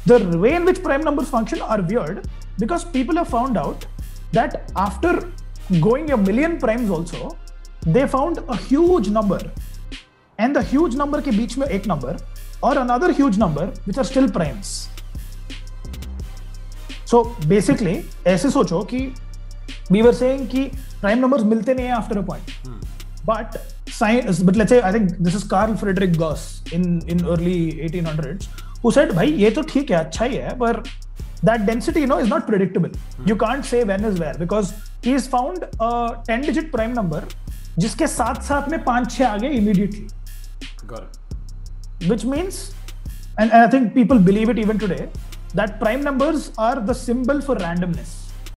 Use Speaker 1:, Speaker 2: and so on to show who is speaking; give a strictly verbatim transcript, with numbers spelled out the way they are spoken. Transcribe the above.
Speaker 1: the way in which prime numbers function are weird because people have found out that after going a million primes also, they found a huge number, and the huge number के बीच में एक number और another huge number which are still primes. So basically ऐसे सोचो कि we were saying कि prime numbers मिलते नहीं हैं after a point, hmm. but science, but let's say I think this is Carl Friedrich Gauss in in early eighteen hundreds who said भाई ये तो ठीक है, अच्छा ही है, but that density, you know, is not predictable. Hmm. You can't say when is where because he's found a ten digit prime number जिसके साथ साथ में पांच छह आ गए immediately.
Speaker 2: Got it.
Speaker 1: Which means, and, and I think people believe it even today, that prime numbers are the symbol for randomness.